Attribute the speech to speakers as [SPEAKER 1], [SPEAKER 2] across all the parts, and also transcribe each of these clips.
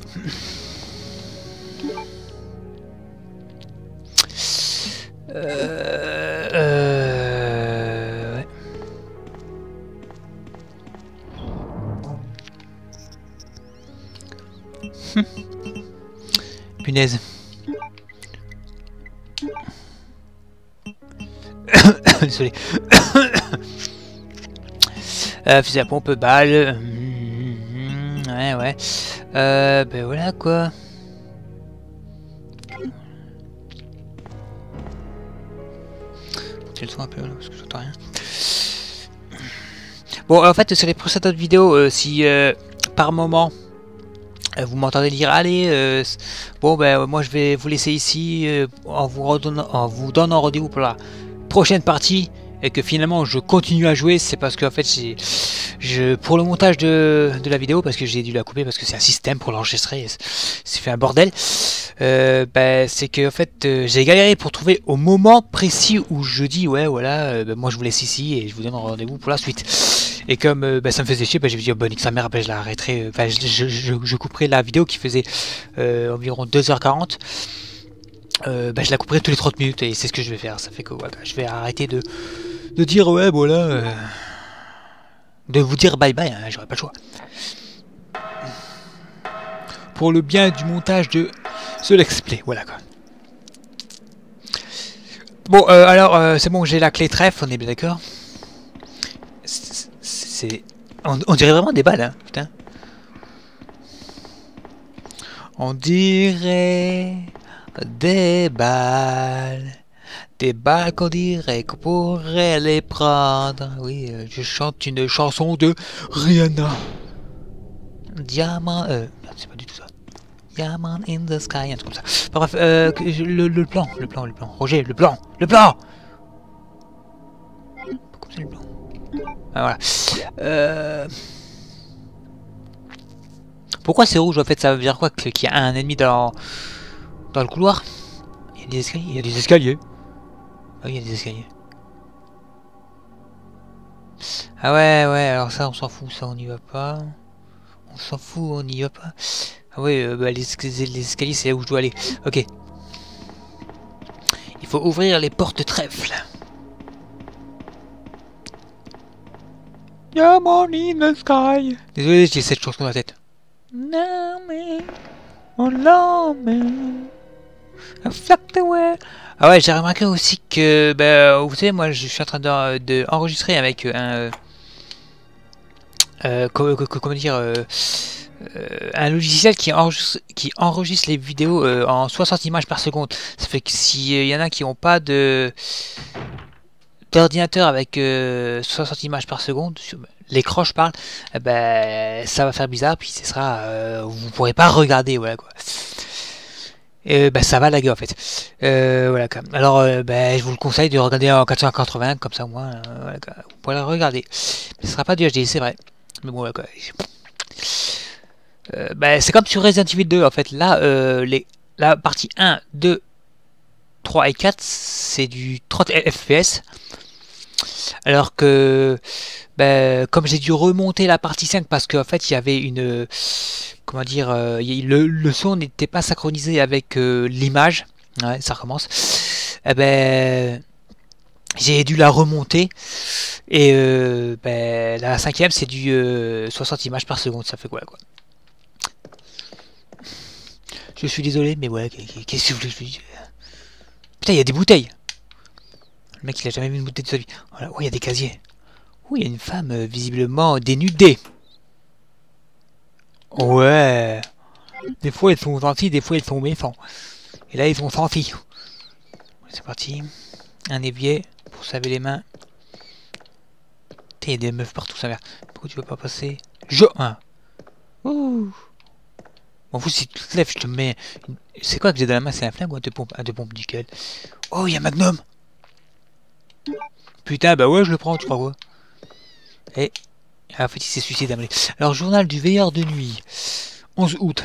[SPEAKER 1] Ouais. Punaise. Désolé. Fusil à pompe, balle. Ouais, ouais. Ben voilà quoi. C'est le son un peu là, parce que j'entends rien. Bon, en fait, sur les précédentes vidéos, si par moment vous m'entendez dire allez, bon ben moi je vais vous laisser ici en vous donnant rendez-vous pour la prochaine partie et que finalement je continue à jouer, c'est parce que en fait pour le montage de la vidéo, parce que j'ai dû la couper parce que c'est un système pour l'enregistrer, c'est fait un bordel. C'est que en fait j'ai galéré pour trouver au moment précis où je dis ouais voilà, moi je vous laisse ici et je vous donne rendez-vous pour la suite. Et comme ça me faisait chier, j'ai dit oh, nique sa mère, je l'arrêterai, je couperai la vidéo qui faisait environ 2h40. Je la couperai tous les 30 minutes et c'est ce que je vais faire. Ça fait que voilà, je vais arrêter de dire ouais voilà, de vous dire bye bye, hein, j'aurai pas le choix. Pour le bien du montage de ce let's play, voilà quoi. Bon alors c'est bon, j'ai la clé trèfle, on est bien d'accord. On dirait vraiment des balles, hein, putain. On dirait des balles qu'on dirait qu'on pourrait les prendre. Oui, je chante une chanson de Rihanna. Diamant, c'est pas du tout ça. Diamond in the sky, un truc comme ça. Enfin, bref, le plan. Roger, le plan. Comme c'est le plan. Ah, voilà. Pourquoi c'est rouge en fait? Ça veut dire quoi? Qu'il y a un ennemi dans le couloir? Il y a des escaliers. Il y a des escaliers. Ah oui, il y a des escaliers. Ah ouais, alors ça on s'en fout, ça on n'y va pas. On s'en fout, on n'y va pas. Ah ouais, les escaliers c'est là où je dois aller. Ok. Il faut ouvrir les portes trèfle. Diamond in the sky. Désolé, j'ai cette chanson dans la tête. Ah ouais, j'ai remarqué aussi que, vous savez, moi je suis en train de enregistrer avec comment dire, un logiciel qui enregistre les vidéos en 60 images par seconde. Ça fait que s'il y en a qui n'ont pas d'ordinateur avec 60 images par seconde, sur l'écran je parle, ça va faire bizarre, puis ce sera, vous pourrez pas regarder, voilà quoi. Ça va laguer en fait. Voilà quoi. Alors je vous le conseille de regarder en 480, comme ça au moins, voilà, quoi. Vous pourrez le regarder. Mais ce sera pas du HD, c'est vrai. Mais bon, voilà, quoi. C'est comme sur Resident Evil 2 en fait. Là, la partie 1, 2, 3 et 4, c'est du 30 FPS. Alors que, comme j'ai dû remonter la partie 5 parce qu'en fait il y avait une, comment dire, le son n'était pas synchronisé avec l'image. Ouais, ça recommence. J'ai dû la remonter et la cinquième c'est du 60 images par seconde. Ça fait quoi quoi. Je suis désolé, mais ouais, qu'est-ce que vous voulez que je dise? Putain, il y a des bouteilles. Le mec, il a jamais vu une bouteille de sa vie. Voilà. Oh, il y a des casiers. Oh, il y a une femme visiblement dénudée. Ouais. Des fois, ils sont gentils, des fois, ils sont méchants. Et là, ils sont gentils. C'est parti. Un évier pour se laver les mains. Putain, il y a des meufs partout, ça mère. Pourquoi tu veux pas passer? Ouh. Bon, vous, si tu te lèves, je te mets... C'est quoi que j'ai dans la main? C'est un flingue ou un deux pompes nickel. Oh, il y a Magnum. Putain, bah ouais, je le prends, tu crois quoi? Et... en fait, il s'est suicidé. Alors, journal du veilleur de nuit. 11 août.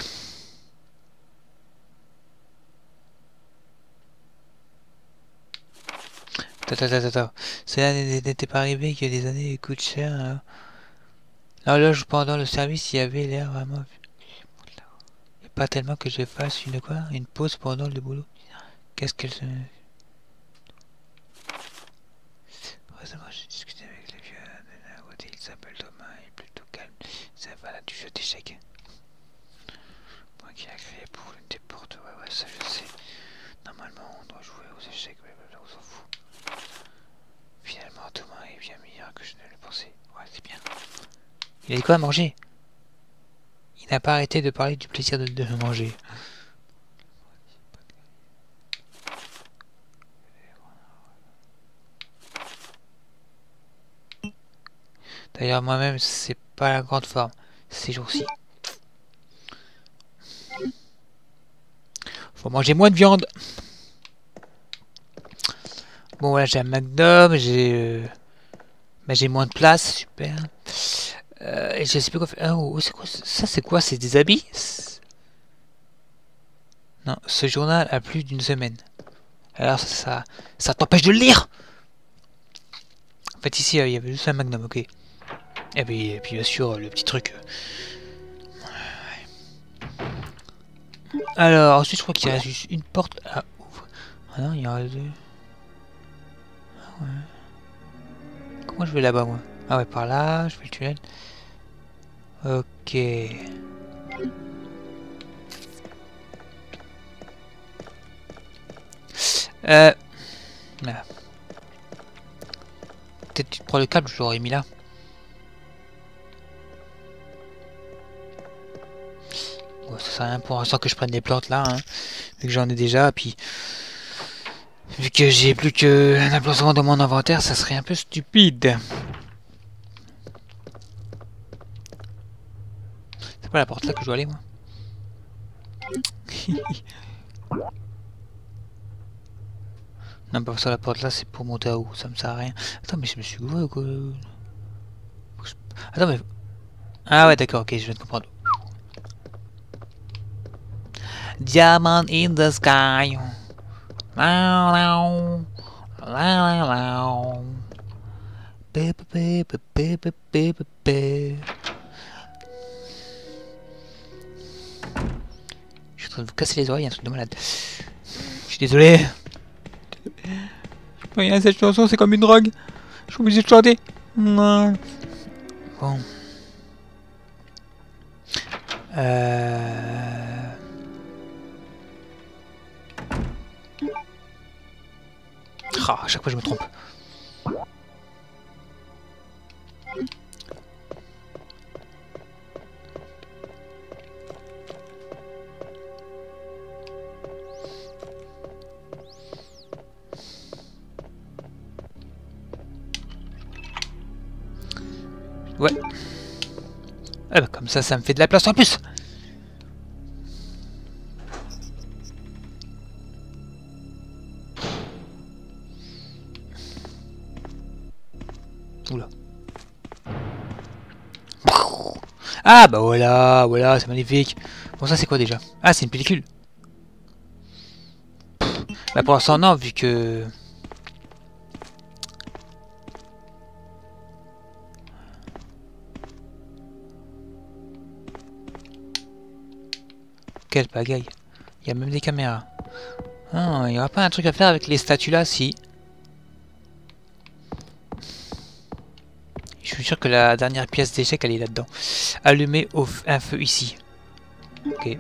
[SPEAKER 1] Cela n'était pas arrivé qu'il y a des années, coûte cher. Hein. L'horloge pendant le service, il y avait l'air vraiment... pas tellement que je fasse une quoi? Une pause pendant le boulot. Qu'est-ce qu'elle se... Récemment, j'ai discuté avec le vieux de la beauté, il s'appelle Thomas, il est plutôt calme. Ça va là du jeu d'échecs. Moi qui a créé pour une des portes, ouais, ça je sais. Normalement, on doit jouer aux échecs, mais on s'en fout. Finalement, Thomas est bien meilleur que je ne le pensais. Ouais, c'est bien. Il a quoi à manger? Il n'a pas arrêté de parler du plaisir de manger. D'ailleurs, moi-même, c'est pas la grande forme ces jours-ci. Faut manger moins de viande. Bon, voilà, j'ai un McDo, j'ai moins de place, super. Et je sais plus quoi faire. Oh, c'est quoi ça? C'est quoi? C'est des habits? Non, ce journal a plus d'une semaine. Alors ça t'empêche de le lire. En fait, ici, il y avait juste un Magnum, ok. Et puis bien sûr, le petit truc. Alors, ensuite, je crois qu'il y a juste une porte à ouvrir. Ah non, il y en a deux. Ah ouais. Comment je vais là-bas, moi? Ah ouais, par là, je fais le tunnel. Ok. Voilà. Peut-être tu prends le câble, je l'aurais mis là. Bon, ça sert à rien pour l'instant que je prenne des plantes là, hein, vu que j'en ai déjà, puis vu que j'ai plus qu'un emplacement dans mon inventaire, ça serait un peu stupide. C'est pas la porte là que je dois aller, moi. Non, pas ça, la porte là, c'est pour monter à haut, ça me sert à rien. Attends, mais je me suis gouré ou quoi? Attends, mais... Ah ouais, d'accord, ok, je viens de comprendre. Diamond in the sky. Je suis en train de vous casser les oreilles, un truc de malade. Je suis désolé. Je peux rien à cette chanson, c'est comme une drogue. Je suis obligé de chanter. Non. Bon. Ah, à chaque fois je me trompe. Ouais. Ah bah comme ça me fait de la place en plus. Oula. Ah bah voilà, voilà, c'est magnifique. Bon ça c'est quoi déjà? Ah c'est une pellicule. Bah pour l'instant non, vu que... Quelle pagaille. Il y a même des caméras. Ah, il n'y aura pas un truc à faire avec les statues là, si. Je suis sûr que la dernière pièce d'échec elle est là-dedans. Allumer un feu ici. Ok.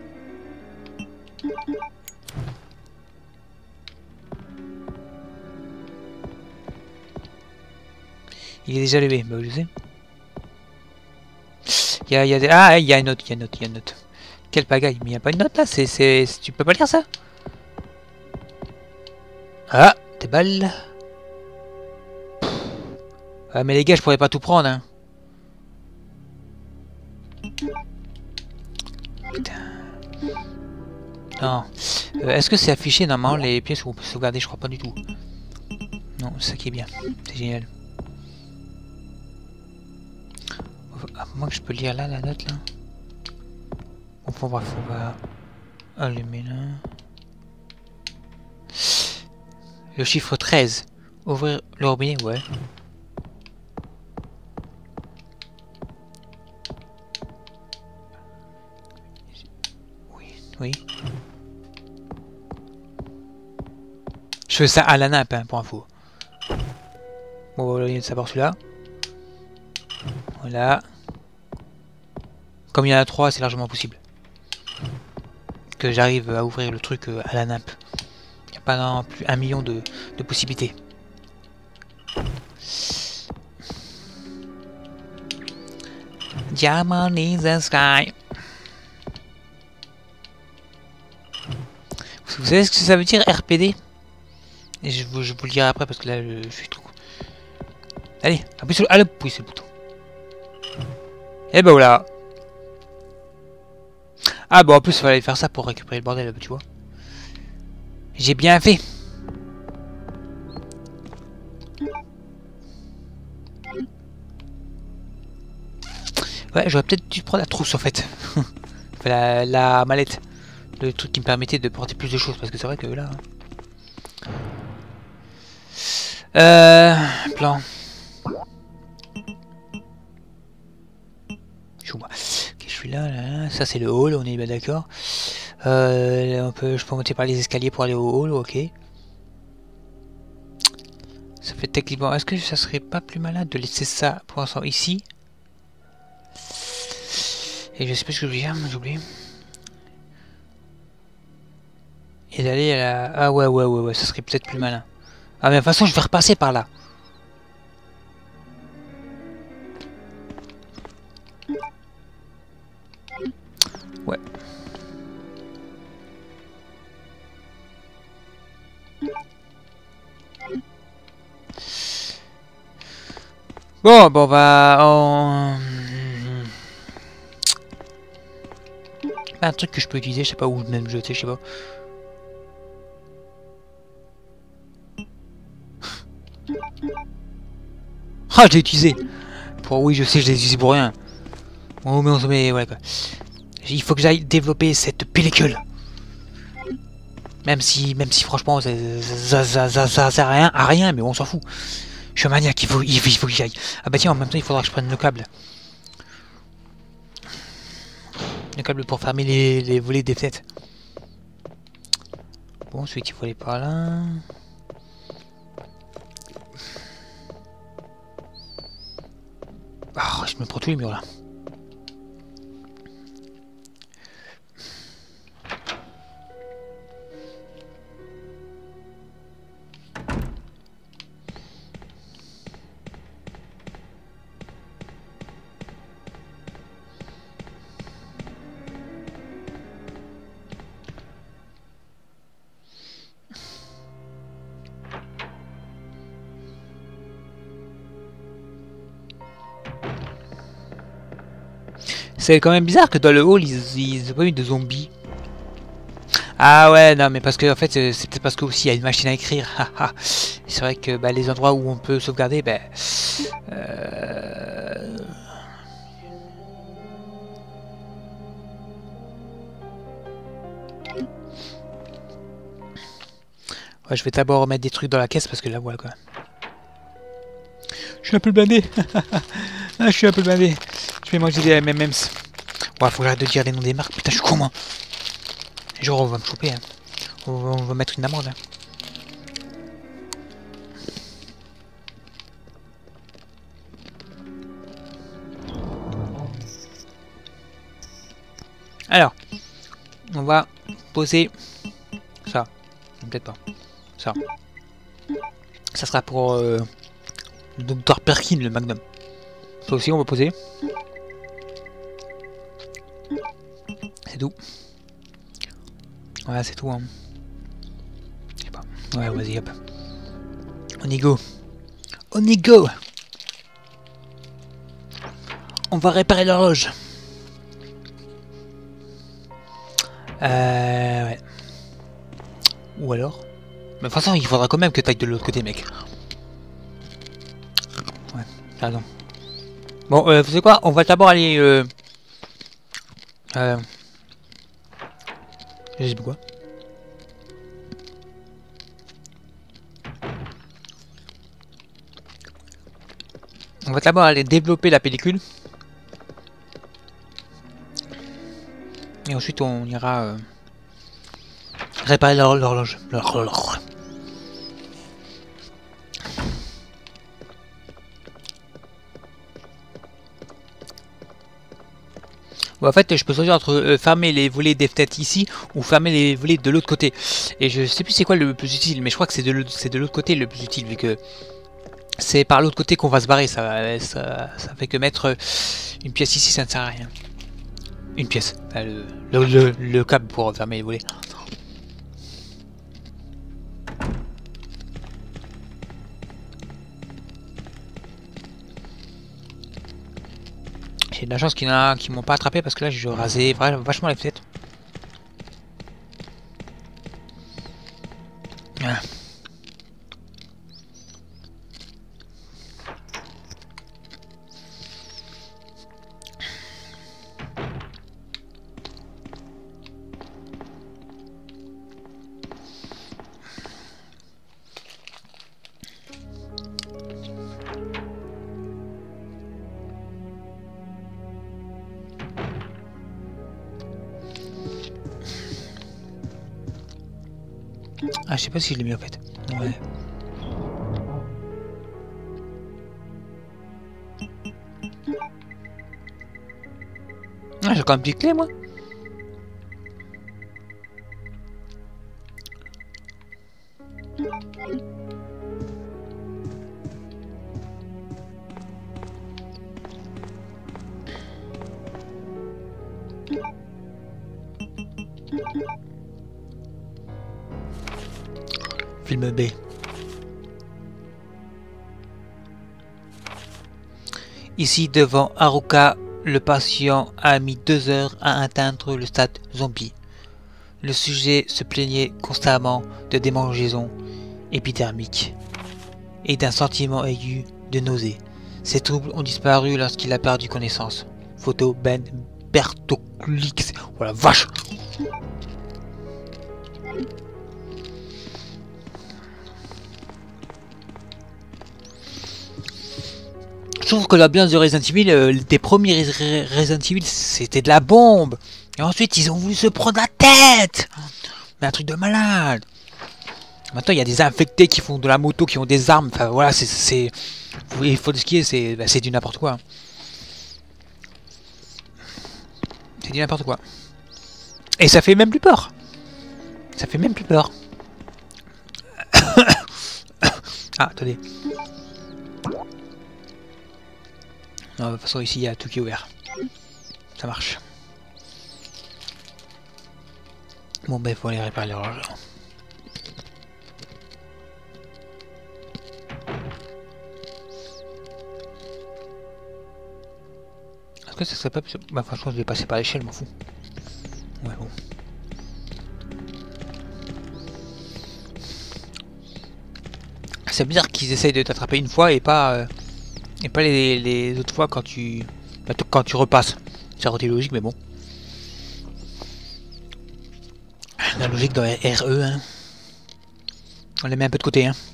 [SPEAKER 1] Il est déjà allumé, bah je sais. Il y a des... Ah, il y a une note, il y a une note, il y a une note. Quelle pagaille, mais il n'y a pas une note là, tu peux pas lire ça? Ah, des balles. Ah mais les gars, je pourrais pas tout prendre, hein. Putain. Non. Est-ce que c'est affiché normalement les pièces où on peut sauvegarder? Je crois pas du tout. Non, c'est ça qui est bien. C'est génial. À moins que je peux lire là la note là. Bon, bref, on va allumer là. Le chiffre 13. Ouvrir le robinet, ouais. Oui. Je fais ça à la nappe, hein, pour info. Bon, voilà, il y a de savoir celui-là. Voilà. Comme il y en a 3, c'est largement possible que j'arrive à ouvrir le truc à la nappe. Il n'y a pas non plus 1 million de possibilités. Diamond in the sky. Vous savez ce que ça veut dire RPD? Et je vous le dirai après parce que là je suis trop. Allez, appuyez sur le... Allez, poussez le bouton. Et ben voilà. Ah bon, en plus il fallait faire ça pour récupérer le bordel, tu vois. J'ai bien fait. Ouais, j'aurais peut-être dû prendre la trousse en fait. Enfin, la mallette. Le truc qui me permettait de porter plus de choses parce que c'est vrai que là... Plan. Ok, je suis là. Ça c'est le hall, on est bien d'accord. Je peux monter par les escaliers pour aller au hall, ok. Ça fait techniquement... Est-ce que ça serait pas plus malin de laisser ça pour l'instant ici? Et je sais pas ce que je veux dire, j'ai oublié. Et d'aller à la... Ah ouais, ça serait peut-être plus malin. Ah mais de toute façon je vais repasser par là. Ouais. Bon, on va... Un truc que je peux utiliser, je sais pas où même jeter, je sais pas. Ah, je l'ai utilisé. Oui, je sais, je l'ai utilisé pour rien. Oh, mais ouais quoi. Il faut que j'aille développer cette pellicule. Même si franchement, ça sert à rien, mais on s'en fout. Je suis maniaque, il faut que j'y aille. Ah bah tiens, en même temps, il faudra que je prenne le câble. Le câble pour fermer les volets des fenêtres. Bon, ensuite, il faut aller par là. Oh, je me prends tous les murs là. C'est quand même bizarre que dans le hall, ils ont pas eu de zombies. Ah ouais, non, mais parce que en fait, c'est peut-être parce que aussi il y a une machine à écrire. C'est vrai que bah, les endroits où on peut sauvegarder, ben... Ouais, je vais d'abord remettre des trucs dans la caisse parce que là, voilà quoi. Je suis un peu blindé. Ah, je suis un peu blindé. Je vais manger des M&M's. Ouais, faut que j'arrête de dire les noms des marques. Putain, je suis con, moi. Genre, on va me choper. Hein. On va mettre une amende. Hein. Alors, on va poser ça. Peut-être pas. Ça. Ça sera pour le Dr Perkin, le Magnum. Ça aussi, on va poser. C'est tout. Voilà, c'est tout. Hein. Je sais pas. Ouais, vas-y, hop. On y go. On y go. On va réparer l'horloge. Ouais. Ou alors... Mais de toute façon, il faudra quand même que tu ailles de l'autre côté, mec. Ouais, pardon. Bon, vous savez quoi? On va d'abord aller... je sais pas quoi. On va d'abord aller développer la pellicule. Et ensuite, on ira... Réparer l'horloge. Bon, en fait, je peux choisir entre fermer les volets des fenêtres ici ou fermer les volets de l'autre côté. Et je sais plus c'est quoi le plus utile, mais je crois que c'est de l'autre côté le plus utile, vu que c'est par l'autre côté qu'on va se barrer. Ça fait que mettre une pièce ici, ça ne sert à rien. Une pièce. Enfin, le câble pour fermer les volets. J'ai de la chance qu'il y en a qui m'ont pas attrapé parce que là je rasais vachement les fenêtres. Voilà. Ah, je sais pas si je l'ai mis en fait. Ouais. Ah, j'ai quand même des clés moi. Film B. Ici devant Haruka, le patient a mis 2 heures à atteindre le stade zombie. Le sujet se plaignait constamment de démangeaisons épidermiques et d'un sentiment aigu de nausée. Ces troubles ont disparu lorsqu'il a perdu connaissance. Photo Ben Bertolix. Oh la vache! Je trouve que l'ambiance de Resident Evil, des premiers Resident Evil, c'était de la bombe. Et ensuite, ils ont voulu se prendre la tête. Mais un truc de malade. Maintenant, il y a des infectés qui font de la moto, qui ont des armes. Enfin, voilà, c'est... Il faut ce qui est, c'est du n'importe quoi. C'est du n'importe quoi. Et ça fait même plus peur. Ça fait même plus peur. Ah, attendez. Non, de toute façon, ici, il y a tout qui est ouvert. Ça marche. Bon, ben, il faut aller réparer l'horloge. Est-ce que ça serait pas plus... Bah, franchement, je vais passer par l'échelle, je m'en fous. Ouais, bon. C'est bizarre qu'ils essayent de t'attraper une fois et pas les autres fois quand tu repasses. C'est aurait été logique, mais bon. La logique dans RE, hein. On les met un peu de côté, hein.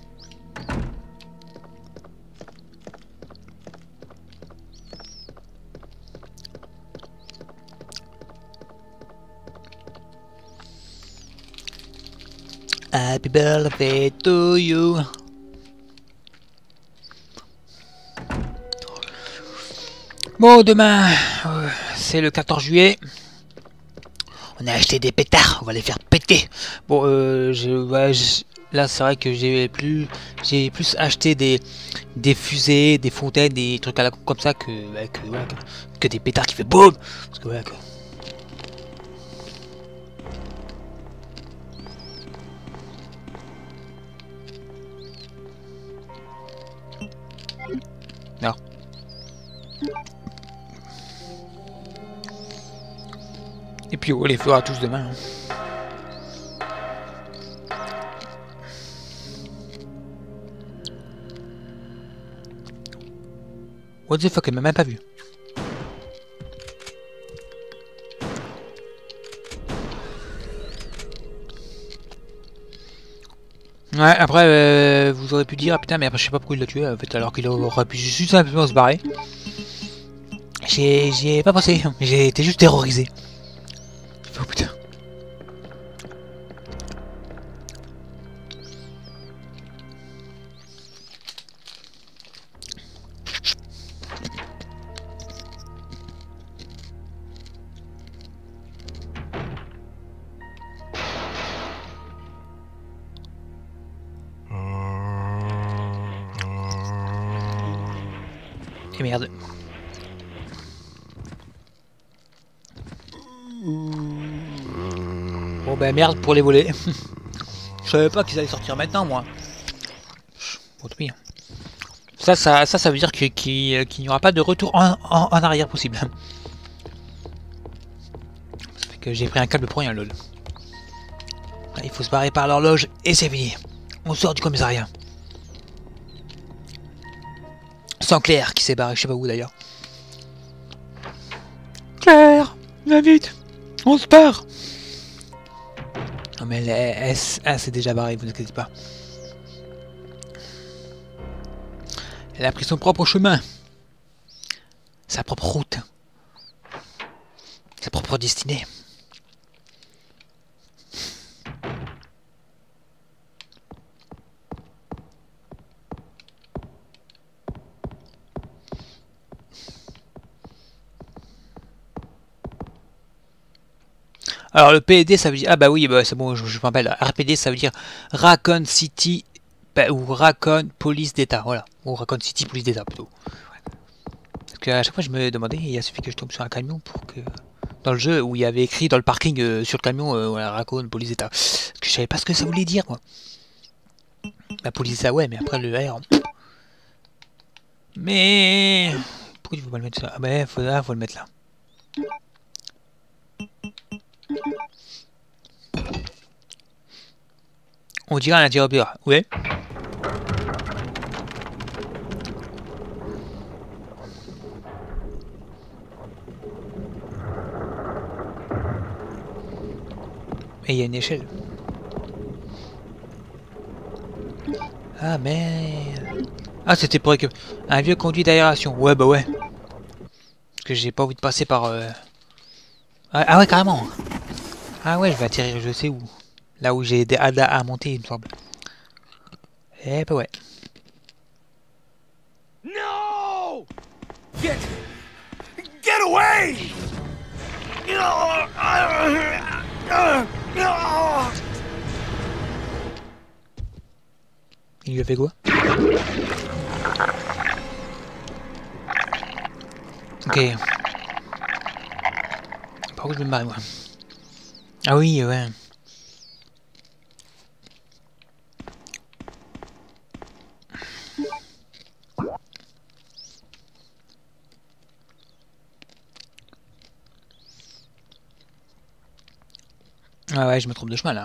[SPEAKER 1] Happy birthday to you. Bon, demain, c'est le 14 juillet. On a acheté des pétards, on va les faire péter. Bon, là, c'est vrai que j'ai plus acheté des fusées, des fontaines, des trucs à la comme ça que des pétards qui fait boum. Parce que voilà, quoi. Non. Et puis on les fera tous demain. Hein. What the fuck, elle m'a même pas vu. Ouais, après, vous aurez pu dire, ah, putain, mais après, je sais pas pourquoi il l'a tué, en fait, alors qu'il aurait pu juste simplement se barrer. J'y ai pas pensé, j'ai été juste terrorisé. Oh putain. Et merde. Bon bah merde pour les volets. Je savais pas qu'ils allaient sortir maintenant moi. Bon, tant pis. Ça veut dire qu'il n'y aura pas de retour en arrière possible. Ça fait que j'ai pris un câble pour rien lol. Il faut se barrer par l'horloge et c'est fini. On sort du commissariat. Sans Claire qui s'est barrée, je sais pas où d'ailleurs. Claire, viens vite, on se barre. Non mais elle s'est déjà barrée, vous inquiétez pas. Elle a pris son propre chemin. Sa propre route. Sa propre destinée. Alors le PED ça veut dire... Ah bah oui, bah, c'est bon, je me rappelle. RPD ça veut dire Raccoon City ou Raccoon Police d'État, voilà. Ou Raccoon City Police d'État plutôt. Ouais. Parce qu'à chaque fois je me demandais, il a suffi que je tombe sur un camion pour que... Dans le jeu où il y avait écrit dans le parking sur le camion, voilà, Raccoon Police d'État. Parce que je savais pas ce que ça voulait dire moi. La police d'État ouais, mais après le R... Mais... Pourquoi tu veux pas le mettre là? Ah bah faut le mettre là. On dirait un interrupteur, ouais. Et il y a une échelle. Ah merde. Ah c'était pour que un vieux conduit d'aération. Ouais bah ouais. Parce que j'ai pas envie de passer par... Ah ouais carrément. Ah ouais je vais atterrir je sais où. Là où j'ai des hadas à monter il me semble. Eh bah ouais.
[SPEAKER 2] No! Get away!
[SPEAKER 1] Il lui a fait quoi? Ok. Par contre je me barre moi. Ah oui ouais. Ah ouais je me trompe de chemin là.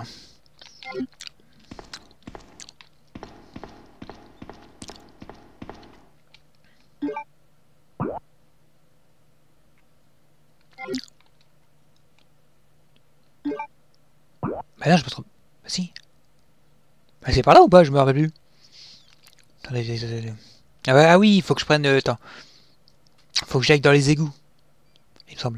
[SPEAKER 1] Bah là je me trompe. Bah si. Bah c'est par là ou pas? Je me rappelle plus. Attendez. Ah, ouais, ah oui, il faut que je prenne... attends. Faut que j'aille dans les égouts. Il me semble.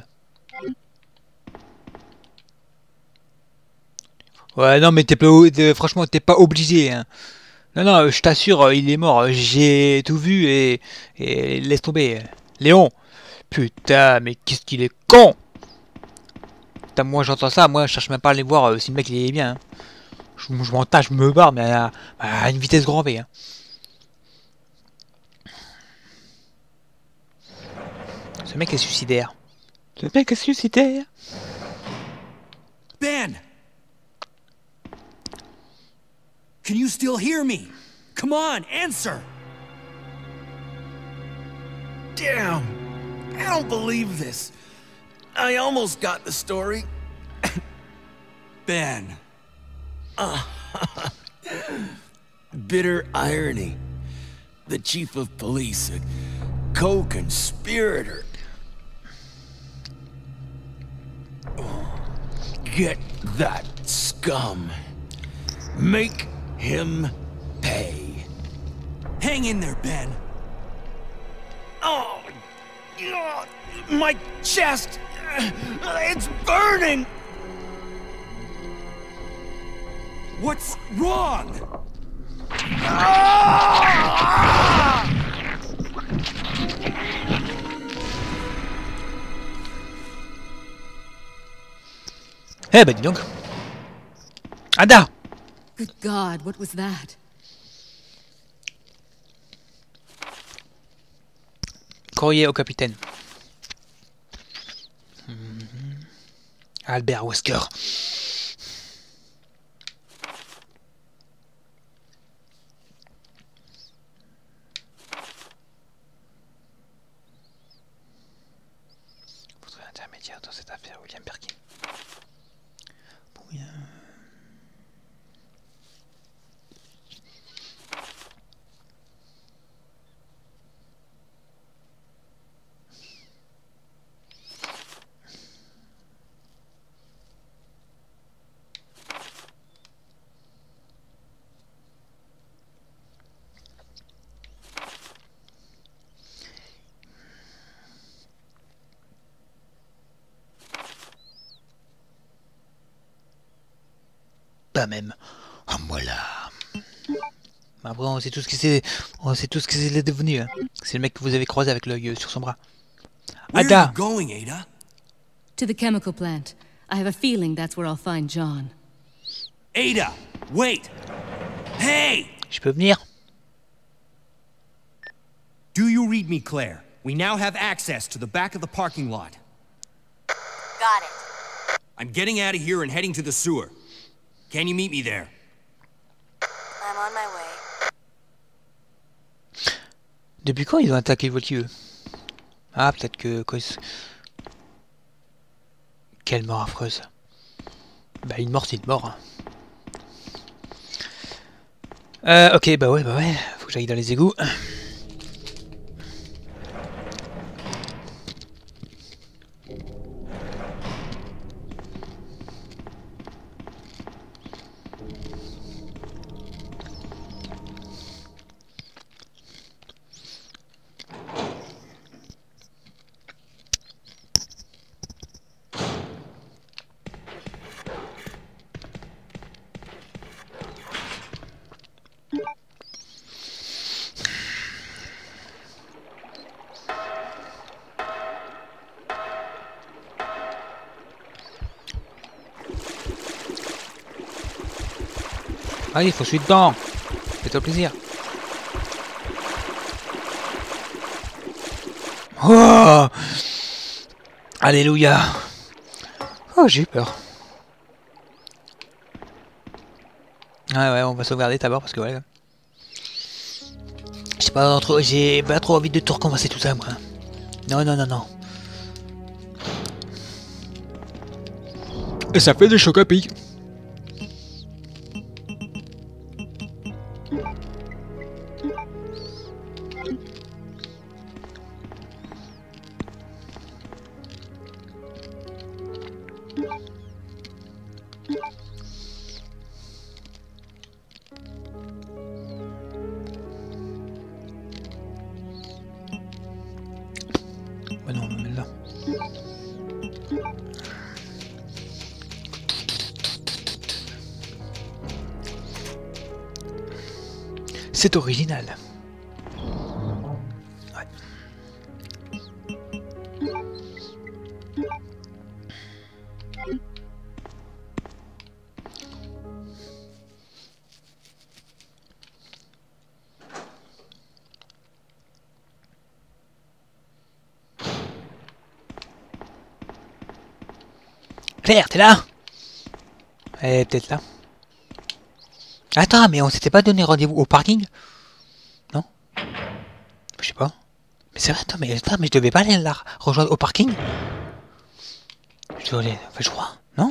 [SPEAKER 1] Ouais non mais franchement t'es pas obligé hein. Non je t'assure il est mort. J'ai tout vu et laisse tomber. Léon. Putain mais qu'est-ce qu'il est con. Putain moi j'entends ça, moi je cherche même pas à aller voir si le mec il est bien. Hein. Je m'en tâche, je me barre mais à une vitesse grand V. Hein. Ce mec est suicidaire. Ce mec est suicidaire.
[SPEAKER 2] Ben! Can you still hear me? Come on, answer! Damn! I don't believe this. I almost got the story. Ben. Bitter irony. The chief of police, a co-conspirator. Get that scum. Make him pay. Hang in there, Ben. Oh, my chest. It's burning. What's wrong?
[SPEAKER 1] Eh ben dis donc. Ada.
[SPEAKER 3] Good God, what was that?
[SPEAKER 1] Courrier au capitaine. Albert Wesker. Vous trouvez intermédiaire dans cette affaire, William Birkin. Bien. Pas même. Ah, voilà. Après, on sait tout ce qu'il est devenu. Hein. C'est le mec que vous avez croisé avec l'œil sur son bras. Ada.
[SPEAKER 2] Where are you going, Ada?
[SPEAKER 3] To the chemical plant. I have a feeling that's where I'll find John.
[SPEAKER 2] Ada, wait! Hey!
[SPEAKER 1] Je peux venir?
[SPEAKER 4] Do you read me, Claire? We now have access to the back of the parking lot.
[SPEAKER 5] Got it.
[SPEAKER 4] I'm getting out of here and heading to the sewer. Can you meet me there?
[SPEAKER 5] I'm on my way.
[SPEAKER 1] Depuis quand ils ont attaqué Volky, eux? Ah, peut-être que... Quelle mort affreuse. Bah, une mort, c'est une mort. Ok, bah ouais. Faut que j'aille dans les égouts. Allez, faut suivre dedans. Fais-toi plaisir. Oh, alléluia. Oh, j'ai eu peur. Ouais, on va sauvegarder d'abord parce que ouais. J'ai pas trop envie de tout recommencer tout ça, moi. Non. Et ça fait des chocs à pic. Bah non, on me met là. C'est original. Ouais. Claire, t'es là? Elle est peut-être là. Attends, mais on s'était pas donné rendez-vous au parking? Non? Je sais pas. Mais c'est vrai, attends, mais je devais pas aller la rejoindre au parking? Je dois aller... Enfin, je crois, non?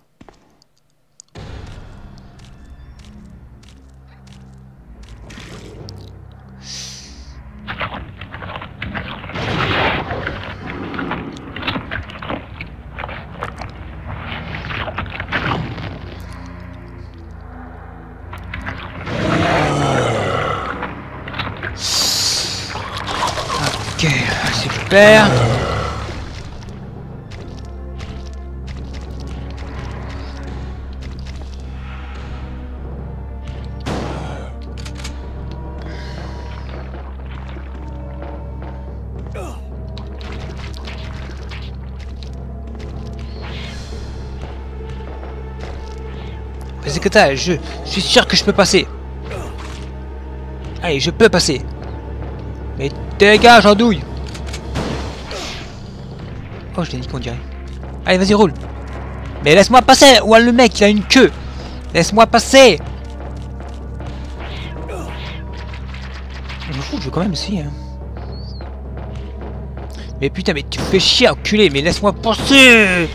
[SPEAKER 1] Ok, super. C'est que t'as, je suis sûr que je peux passer. Allez, je peux passer. Mais dégage, andouille. Oh, je l'ai dit qu'on dirait. Allez, vas-y, roule. Mais laisse-moi passer. Ouah, le mec, il a une queue. Laisse-moi passer. Je me fous, je veux quand même essayer. Hein. Mais putain, mais tu fais chier, enculé. Mais laisse-moi passer.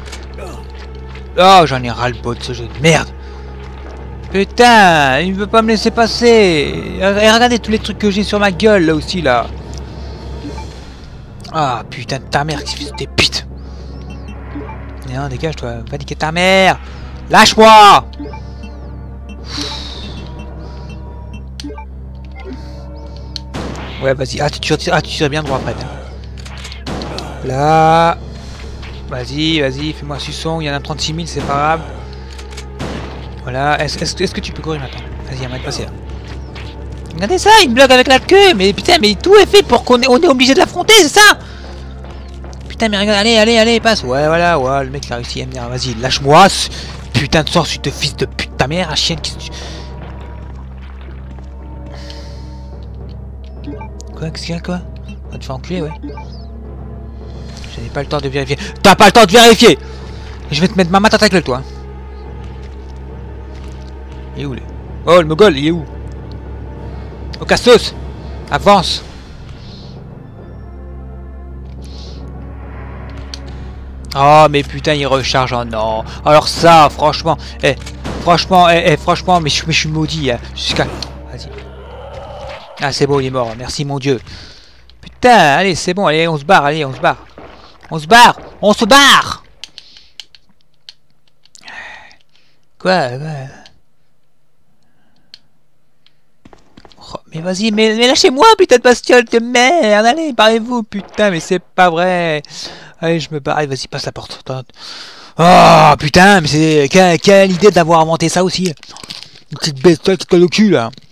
[SPEAKER 1] Oh, j'en ai ras-le-bol de ce jeu de merde. Putain, il veut pas me laisser passer. Et regardez tous les trucs que j'ai sur ma gueule, là aussi, là. Ah, putain de ta mère, qui fait des putes. Non, dégage-toi, va niquer ta mère. Lâche-moi. Ouais, vas-y. Ah, tu tires bien droit après. Là. Vas-y, vas-y, fais-moi suçon. Il y en a 36 000, c'est pas grave. Voilà. Est-ce que tu peux courir maintenant? Vas-y, on va te passer là. Regardez ça, il me bloque avec la queue. Mais putain, mais tout est fait pour qu'on est obligé de l'affronter, c'est ça? Putain, mais regarde, allez, passe. Ouais, voilà, ouais, le mec il a réussi à me dire, vas-y, lâche-moi. Putain de sorte, de fils de pute, ta mère, la chienne qui... Quoi, qu'est-ce qu'il y a, quoi? On va te faire enculer, ouais. Je n'ai pas le temps de vérifier. T'as pas le temps de vérifier! Je vais te mettre ma main avec toi. Il est où, là? Oh, le mogol, il est où? Oh, Castos! Avance! Oh, mais putain, il recharge. Oh non! Alors ça, franchement, franchement, mais je suis maudit. Hein. Vas-y. Ah, c'est bon, il est mort. Merci, mon Dieu. Putain, allez, c'est bon. Allez, on se barre. Allez, on se barre. On se barre. On se barre. Quoi? Oh, mais vas-y, mais lâchez-moi, putain de bestiole de merde. Allez, barrez-vous, putain, mais c'est pas vrai. Allez, je me barre. Allez, vas-y, passe la porte. Oh, putain, mais c'est... Quelle idée d'avoir inventé ça aussi. Une petite bestiole qui te colle au cul, là.